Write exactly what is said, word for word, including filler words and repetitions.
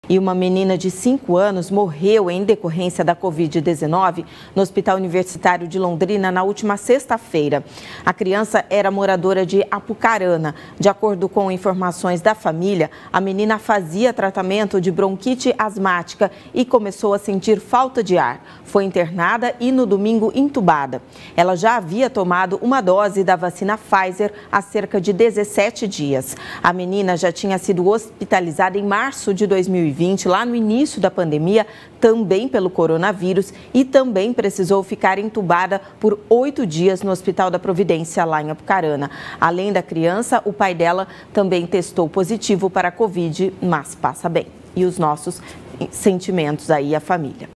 E uma menina de cinco anos morreu em decorrência da covid dezenove no Hospital Universitário de Londrina na última sexta-feira. A criança era moradora de Apucarana. De acordo com informações da família, a menina fazia tratamento de bronquite asmática e começou a sentir falta de ar. Foi internada e no domingo entubada. Ela já havia tomado uma dose da vacina Pfizer há cerca de dezessete dias. A menina já tinha sido hospitalizada em março de dois mil e vinte, lá no início da pandemia, também pelo coronavírus, e também precisou ficar entubada por oito dias no Hospital da Providência, lá em Apucarana. Além da criança, o pai dela também testou positivo para a Covid, mas passa bem. E os nossos sentimentos aí à família.